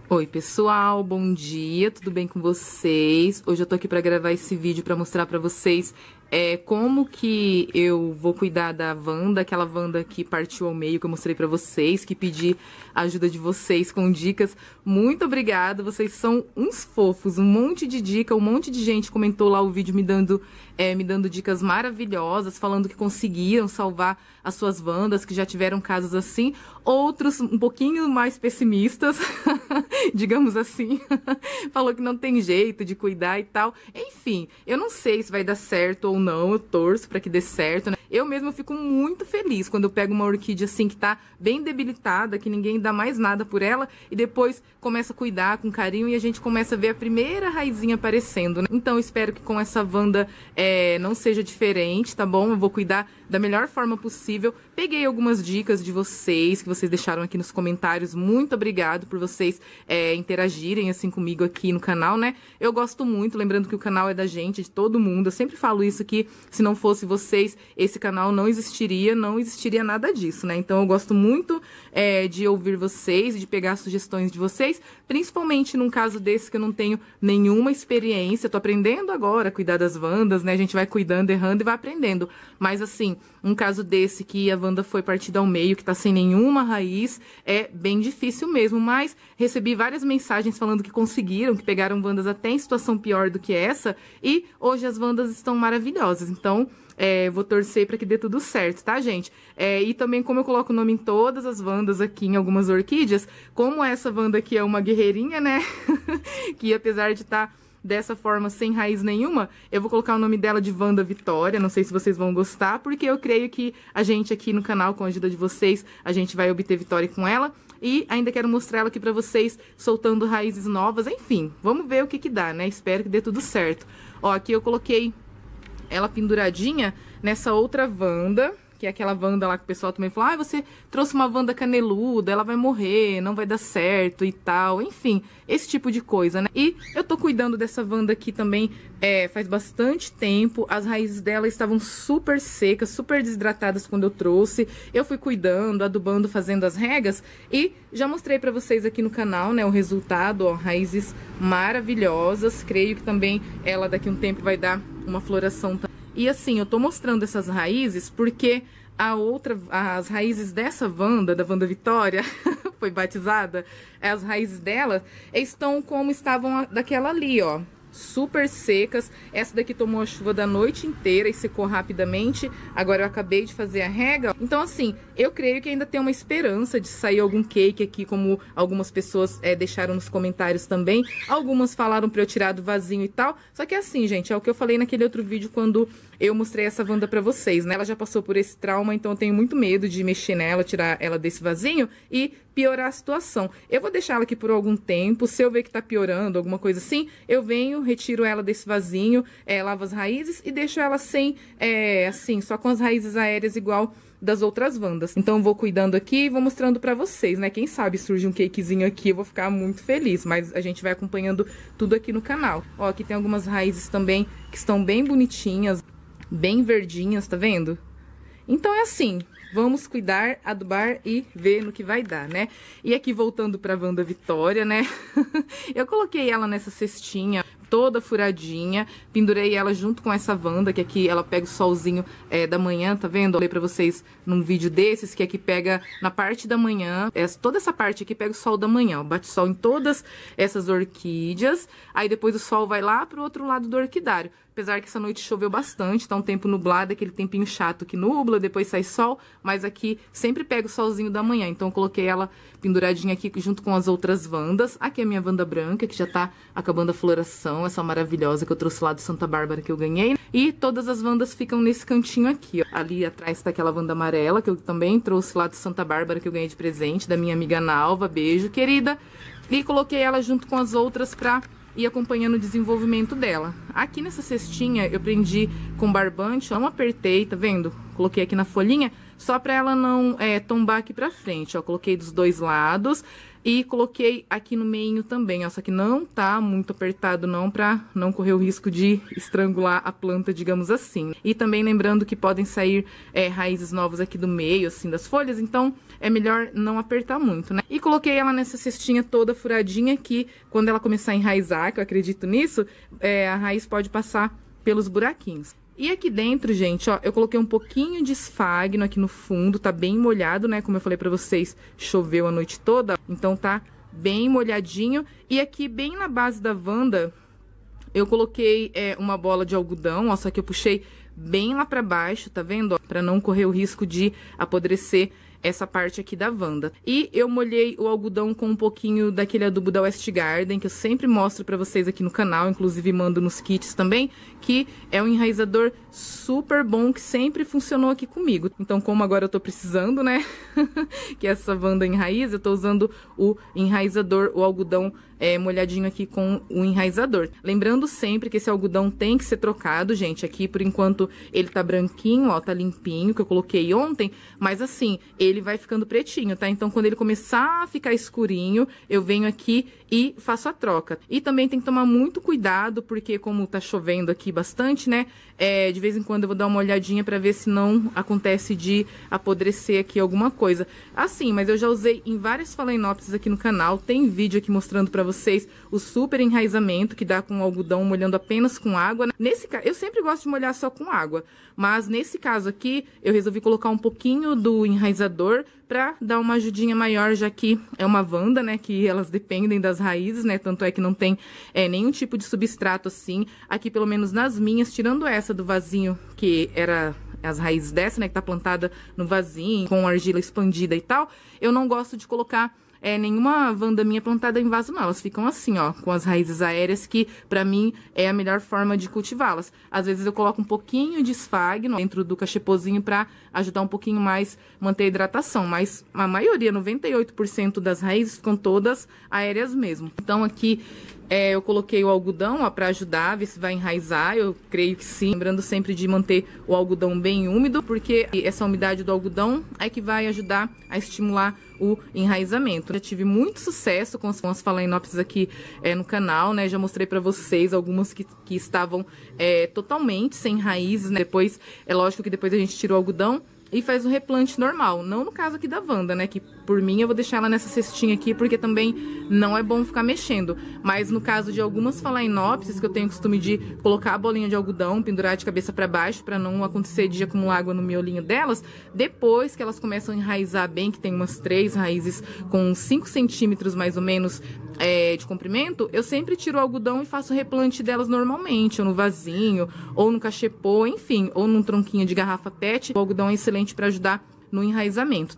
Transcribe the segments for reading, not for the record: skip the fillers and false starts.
Oi pessoal, bom dia, tudo bem com vocês? Hoje eu tô aqui pra gravar esse vídeo pra mostrar pra vocês como que eu vou cuidar da Wanda, aquela Wanda que partiu ao meio, que eu mostrei pra vocês, que pedi a ajuda de vocês com dicas. Muito obrigada, vocês são uns fofos, um monte de dica, um monte de gente comentou lá o vídeo me dando dicas maravilhosas, falando que conseguiram salvar as suas Wandas, que já tiveram casos assim. Outros um pouquinho mais pessimistas, digamos assim, falou que não tem jeito de cuidar e tal. Enfim, eu não sei se vai dar certo ou não, eu torço pra que dê certo, né? Eu mesma fico muito feliz quando eu pego uma orquídea assim que tá bem debilitada, que ninguém dá mais nada por ela, e depois começa a cuidar com carinho e a gente começa a ver a primeira raizinha aparecendo, né? Então eu espero que com essa Wanda não seja diferente, tá bom? Eu vou cuidar da melhor forma possível. Peguei algumas dicas de vocês, que vocês deixaram aqui nos comentários. Muito obrigado por vocês interagirem assim comigo aqui no canal, né? Eu gosto muito, lembrando que o canal é da gente, de todo mundo. Eu sempre falo isso aqui, se não fosse vocês, esse canal não existiria nada disso, né? Então eu gosto muito de ouvir vocês e de pegar sugestões de vocês, principalmente num caso desse que eu não tenho nenhuma experiência. Tô aprendendo agora a cuidar das Wandas, né? A gente vai cuidando, errando e vai aprendendo. Mas assim, um caso desse que a Wanda foi partida ao meio, que tá sem nenhuma raiz, é bem difícil mesmo. Mas recebi várias mensagens falando que conseguiram, que pegaram Wandas até em situação pior do que essa, e hoje as Wandas estão maravilhosas. Então, vou torcer para que dê tudo certo, tá, gente? E também, como eu coloco o nome em todas as Wandas aqui, em algumas orquídeas, como essa Wanda aqui é uma guerreirinha, né? Que apesar de estar dessa forma, sem raiz nenhuma, eu vou colocar o nome dela de Wanda Vitória. Não sei se vocês vão gostar, porque eu creio que a gente aqui no canal, com a ajuda de vocês, a gente vai obter vitória com ela. E ainda quero mostrar ela aqui pra vocês, soltando raízes novas. Enfim, vamos ver o que que dá, né? Espero que dê tudo certo. Ó, aqui eu coloquei ela penduradinha nessa outra Wanda, que é aquela Wanda lá que o pessoal também falou: ah, você trouxe uma Wanda caneluda, ela vai morrer, não vai dar certo e tal. Enfim, esse tipo de coisa, né? E eu tô cuidando dessa Wanda aqui também faz bastante tempo. As raízes dela estavam super secas, super desidratadas quando eu trouxe. Eu fui cuidando, adubando, fazendo as regas, e já mostrei pra vocês aqui no canal, né, o resultado, ó, raízes maravilhosas. Creio que também ela daqui a um tempo vai dar uma floração também. E assim, eu tô mostrando essas raízes porque as raízes dessa Wanda, da Wanda Vitória, foi batizada, as raízes dela estão como estavam daquela ali, ó, super secas. Essa daqui tomou a chuva da noite inteira e secou rapidamente. Agora eu acabei de fazer a rega. Então assim, eu creio que ainda tem uma esperança de sair algum cake aqui, como algumas pessoas deixaram nos comentários também. Algumas falaram pra eu tirar do vasinho e tal. Só que assim, gente, é o que eu falei naquele outro vídeo quando eu mostrei essa Wanda pra vocês, né? Ela já passou por esse trauma, então eu tenho muito medo de mexer nela, tirar ela desse vasinho e piorar a situação. Eu vou deixar ela aqui por algum tempo. Se eu ver que tá piorando, alguma coisa assim, eu venho, retiro ela desse vasinho, lavo as raízes e deixo ela sem, assim, só com as raízes aéreas igual das outras Wandas. Então eu vou cuidando aqui e vou mostrando pra vocês, né? Quem sabe surge um cakezinho aqui, eu vou ficar muito feliz. Mas a gente vai acompanhando tudo aqui no canal. Ó, aqui tem algumas raízes também que estão bem bonitinhas, bem verdinhas, tá vendo? Então é assim, vamos cuidar, adubar e ver no que vai dar, né? E aqui voltando pra Wanda Vitória, né? Eu coloquei ela nessa cestinha toda furadinha, pendurei ela junto com essa Wanda, que aqui ela pega o solzinho da manhã, tá vendo? Eu falei pra vocês num vídeo desses, que aqui pega na parte da manhã, toda essa parte aqui pega o sol da manhã, ó, bate sol em todas essas orquídeas, aí depois o sol vai lá pro outro lado do orquidário. Apesar que essa noite choveu bastante, tá um tempo nublado, aquele tempinho chato que nubla, depois sai sol, mas aqui sempre pega o solzinho da manhã. Então eu coloquei ela penduradinha aqui junto com as outras Wandas. Aqui é a minha Wanda branca, que já tá acabando a floração, essa maravilhosa que eu trouxe lá de Santa Bárbara que eu ganhei. E todas as Wandas ficam nesse cantinho aqui, ó. Ali atrás tá aquela Wanda amarela, que eu também trouxe lá de Santa Bárbara que eu ganhei de presente, da minha amiga Nalva. Beijo, querida. E coloquei ela junto com as outras pra e acompanhando o desenvolvimento dela. Aqui nessa cestinha eu prendi com barbante, não apertei, tá vendo? Coloquei aqui na folhinha, só pra ela não tombar aqui pra frente, ó. Coloquei dos dois lados, E coloquei aqui no meio também, ó, só que não tá muito apertado não, pra não correr o risco de estrangular a planta, digamos assim. E também lembrando que podem sair raízes novas aqui do meio, assim, das folhas, então é melhor não apertar muito, né? E coloquei ela nessa cestinha toda furadinha que, quando ela começar a enraizar, que eu acredito nisso, a raiz pode passar pelos buraquinhos. E aqui dentro, gente, ó, eu coloquei um pouquinho de esfagno aqui no fundo, tá bem molhado, né? Como eu falei pra vocês, choveu a noite toda, então tá bem molhadinho. E aqui, bem na base da Wanda, eu coloquei uma bola de algodão, ó, só que eu puxei bem lá pra baixo, tá vendo? Ó, pra não correr o risco de apodrecer essa parte aqui da Wanda. E eu molhei o algodão com um pouquinho daquele adubo da West Garden, que eu sempre mostro pra vocês aqui no canal, inclusive mando nos kits também, que é um enraizador super bom, que sempre funcionou aqui comigo. Então, como agora eu tô precisando, né, que essa Wanda enraiza, eu tô usando o enraizador, o algodão molhadinho aqui com o enraizador. Lembrando sempre que esse algodão tem que ser trocado, gente. Aqui, por enquanto, ele tá branquinho, ó, tá limpinho, que eu coloquei ontem, mas assim, ele vai ficando pretinho, tá? Então, quando ele começar a ficar escurinho, eu venho aqui e faço a troca. E também tem que tomar muito cuidado, porque como tá chovendo aqui bastante, né, de vez em quando eu vou dar uma olhadinha pra ver se não acontece de apodrecer aqui alguma coisa. Assim, mas eu já usei em várias phalaenopsis aqui no canal, tem vídeo aqui mostrando pra vocês o super enraizamento que dá com o algodão molhando apenas com água, né? Nesse caso, eu sempre gosto de molhar só com água, mas nesse caso aqui, eu resolvi colocar um pouquinho do enraizador pra dar uma ajudinha maior, já que é uma Wanda, né, que elas dependem das raízes, né, tanto é que não tem nenhum tipo de substrato assim. Aqui, pelo menos nas minhas, tirando essa do vasinho, que era as raízes dessa, né, que tá plantada no vasinho, com argila expandida e tal, eu não gosto de colocar nenhuma Wanda minha plantada em vaso, não. Elas ficam assim, ó, com as raízes aéreas, que pra mim é a melhor forma de cultivá-las. Às vezes eu coloco um pouquinho de esfagno dentro do cachepozinho pra ajudar um pouquinho mais manter a hidratação, mas a maioria, 98% das raízes ficam todas aéreas mesmo. Então aqui eu coloquei o algodão, ó, pra ajudar, ver se vai enraizar, eu creio que sim. Lembrando sempre de manter o algodão bem úmido, porque essa umidade do algodão é que vai ajudar a estimular o enraizamento. Já tive muito sucesso com as phalaenopsis aqui no canal, né? Já mostrei pra vocês algumas que estavam totalmente sem raízes, né? Depois, é lógico que depois a gente tira o algodão e faz o replante normal. Não no caso aqui da Wanda, né? Que por mim eu vou deixar ela nessa cestinha aqui, porque também não é bom ficar mexendo. Mas no caso de algumas phalaenopsis, que eu tenho o costume de colocar a bolinha de algodão, pendurar de cabeça pra baixo, pra não acontecer de acumular água no miolinho delas, depois que elas começam a enraizar bem, que tem umas 3 raízes com 5 centímetros mais ou menos de comprimento, eu sempre tiro o algodão e faço o replante delas normalmente, ou no vasinho, ou no cachepô, enfim, ou num tronquinho de garrafa PET. O algodão é excelente para ajudar no enraizamento.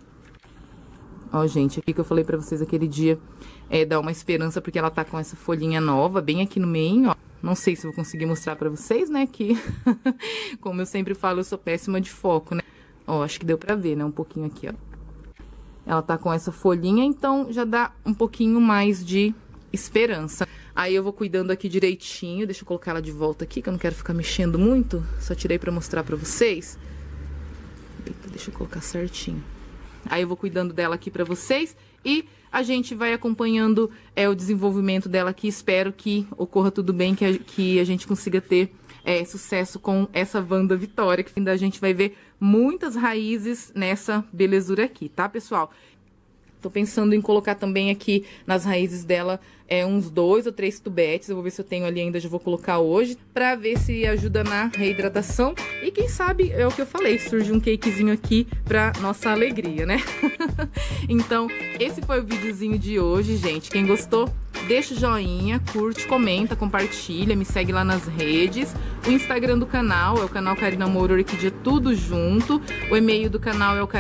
Ó, gente, aqui que eu falei pra vocês aquele dia, dá uma esperança, porque ela tá com essa folhinha nova, bem aqui no meio, ó. Não sei se eu vou conseguir mostrar pra vocês, né, que, como eu sempre falo, eu sou péssima de foco, né. Ó, acho que deu pra ver, né, um pouquinho aqui, ó. Ela tá com essa folhinha, então já dá um pouquinho mais de esperança. Aí eu vou cuidando aqui direitinho, deixa eu colocar ela de volta aqui, que eu não quero ficar mexendo muito, só tirei pra mostrar pra vocês. Eita, deixa eu colocar certinho. Aí eu vou cuidando dela aqui pra vocês e a gente vai acompanhando o desenvolvimento dela aqui. Espero que ocorra tudo bem, que a gente consiga ter sucesso com essa Wanda Vitória, que ainda a gente vai ver muitas raízes nessa belezura aqui, tá, pessoal? Tô pensando em colocar também aqui nas raízes dela uns 2 ou 3 tubetes. Eu vou ver se eu tenho ali ainda, já vou colocar hoje, pra ver se ajuda na reidratação. E quem sabe, é o que eu falei, surge um cakezinho aqui pra nossa alegria, né? Então, esse foi o videozinho de hoje, gente. Quem gostou, deixa o joinha, curte, comenta, compartilha, me segue lá nas redes. O Instagram do canal é o canal Karina Moura Orquídea, tudo junto. O e-mail do canal é o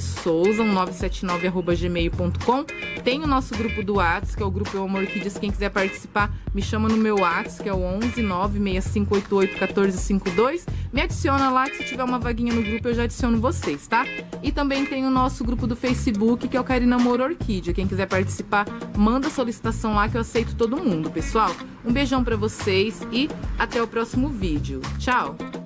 karinamsouza979@gmail.com. Tem o nosso grupo do Whats, que é o grupo Eu Amo Orquídeas. Quem quiser participar, me chama no meu Whats, que é o 11 96588 1452. Me adiciona lá, que se tiver uma vaguinha no grupo, eu já adiciono vocês, tá? E também tem o nosso grupo do Facebook, que é o Karina Moura Orquídea. Quem quiser participar, manda solicitação lá, que eu aceito todo mundo, pessoal. Um beijão pra vocês e até o próximo vídeo. Tchau!